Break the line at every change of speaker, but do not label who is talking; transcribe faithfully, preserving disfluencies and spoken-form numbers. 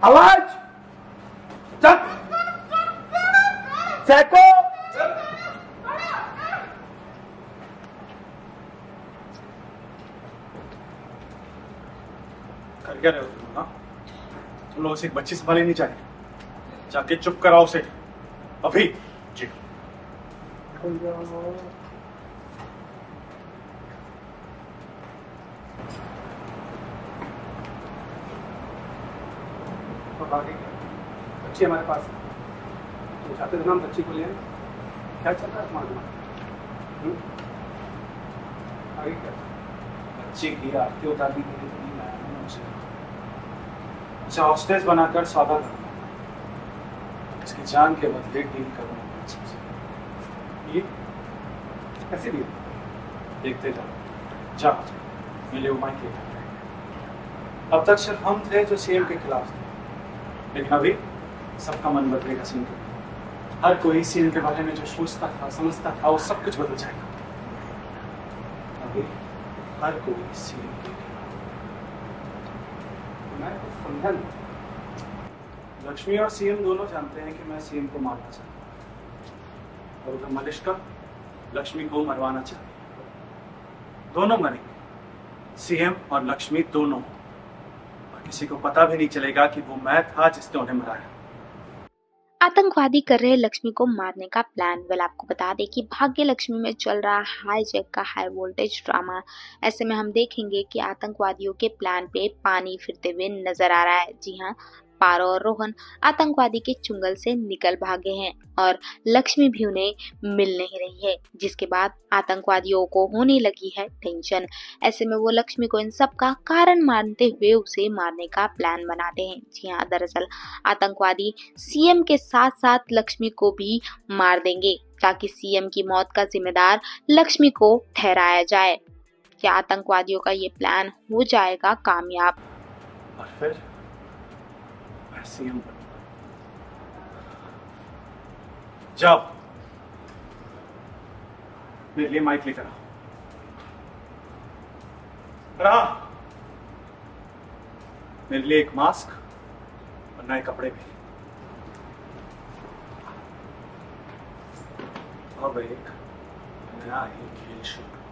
आवाज चल सैको कर क्या रहे हो तुम? हाँ तुम लोग उसे एक बच्ची संभाली नहीं चाहिए, जाके चुप कराओ उसे अभी। जी बच्ची हमारे पास तो चाहते थे ना हम बच्ची को ले। क्या चल रहा है तुम्हारे दिमाग? आगे क्या बच्चे की आरती उतारने के लिए तो नहीं लाया मैंने उसे। अच्छा हॉस्टेस बनाकर सौदा करना, इसकी जान के बदले डील करना सबसे। ये कैसे डील? देखते जाओ, जाओ मिले उमाई के। अब तक सिर्फ हम थे जो सीएम के खिलाफ थे, लेकिन अभी सबका मन बदलेगा सीएम के। हर कोई सीएम के बारे में जो सोचता था समझता था वो सब कुछ बदल जाएगा। अभी हर कोई सीएम के खिलाफ। मैं कुछ समझा नहीं। लक्ष्मी और सीएम दोनों जानते हैं कि मैं सीएम को मारना चाहता हूँ और उधर मलिष्का लक्ष्मी को मरवाना चाहती है। दोनों मरेंगे, सीएम और लक्ष्मी दोनों। किसी को पता भी नहीं चलेगा कि वो मैं था जिसने उन्हें मराया।
आतंकवादी कर रहे लक्ष्मी को मारने का प्लान। वेल आपको बता दें कि भाग्य लक्ष्मी में चल रहा हाई जैक का हाई वोल्टेज ड्रामा। ऐसे में हम देखेंगे कि आतंकवादियों के प्लान पे पानी फिरते हुए नजर आ रहा है। जी हाँ, पारो और रोहन आतंकवादी के चुंगल से निकल भागे हैं और लक्ष्मी भी उन्हें मिल नहीं रही है, जिसके बाद आतंकवादियों को होने लगी है टेंशन। ऐसे में वो लक्ष्मी को इन सब का कारण मानते हुए उसे मारने का प्लान बनाते हैं। जी हाँ, दरअसल आतंकवादी सीएम के साथ साथ लक्ष्मी को भी मार देंगे ताकि सीएम की मौत का जिम्मेदार लक्ष्मी को ठहराया जाए। क्या आतंकवादियों का ये प्लान हो जाएगा कामयाब?
और फिर सीएम जाओ मेरे लिए माइक लेकर आओ, मेरे लिए एक मास्क और नए कपड़े भी। अब एक नया ही खेल शुरू।